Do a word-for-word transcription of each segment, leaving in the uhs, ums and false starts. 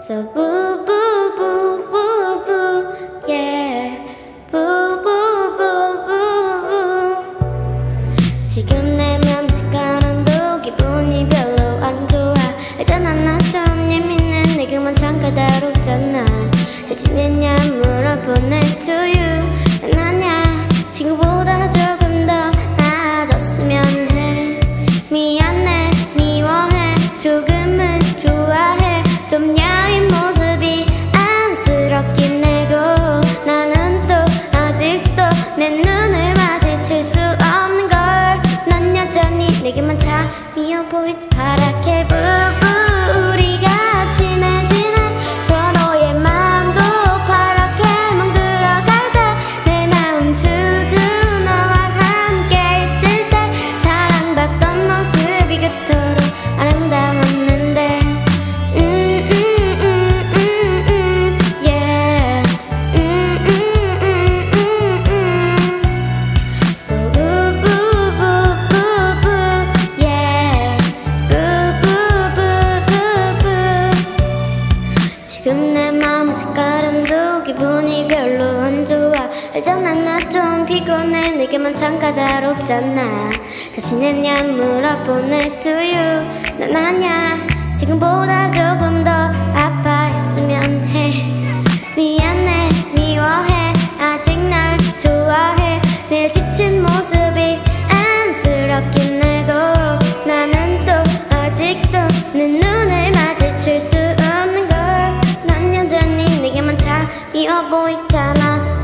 So boo boo boo boo boo, yeah. Boo boo boo boo boo. 지금 내 맘 색깔은 기분이 별로 안 좋아. 알잖아 나 좀 예민해. 내 그만 잠깐 다롭잖아. 잘 지냈냐 물어보내 to you. 난 아냐 친구보다 조금 더 나아졌으면 해. 미안해 미워해 조금은 좋아해. 좀 야윈 모습이 안쓰럽긴 해도 나는 또 아직도 내 눈을 마주칠 수 없는 걸. 난 여전히 내게만 참 미워 보이지 파랗게 부부 우리가 친해지네. 서로의 마음도 파랗게 멍들어갈 때 내 마음 주두 너와 함께 있을 때 사랑받던 모습이 그토록 아름다웠는데 음, 음, 음, 음, 음, yeah. 음, 음, 음, 음, 음. So boo boo boo boo boo, yeah. Boo boo boo boo boo. 지금 내 마음 색깔은 또 기분이 별로 안 좋아. 알잖아 나 좀 피곤해. 내게만 참 까다롭잖아. 잘 지냈냐 물어보내 to you. 난 아냐 지금보다 조금 더 아파했으면 해. 미안해 미워해 아직 날 좋아해. 내 지친 모습이 안쓰럽긴 해도 나는 또 아직도 내 눈을 마주칠 수 없는 걸. 난 여전히 내게만 참 미워 보이잖아.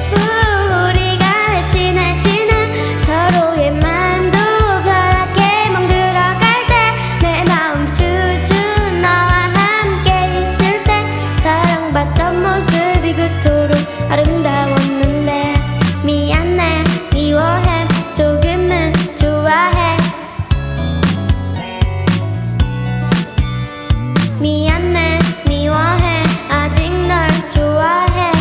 우리가 친해지네. 서로의 마음도 파랗게 멍들어갈 때 내 마음 주주 너와 함께 있을 때 사랑받던 모습이 그토록 아름다웠는데 미안해 미워해 조금은 좋아해. 미안해 미워해 아직 널 좋아해.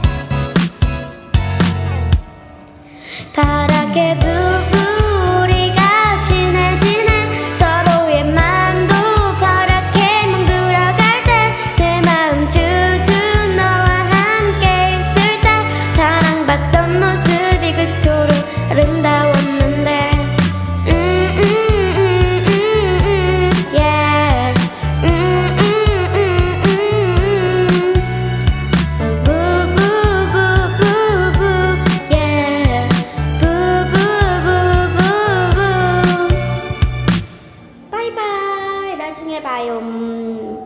파랗게 부부 우리가 친해지네. 서로의 마음도 파랗게 멍들어갈 때 내 마음 주두 너와 함께 있을 때 사랑받던 모습이 그토록 아름다웠는데 음, 음, 음, 음, 음, yeah. 음, 음, 음, 음, 음. So boo boo boo boo boo, yeah. Boo boo boo boo boo. 바이바이 나중에 봐요.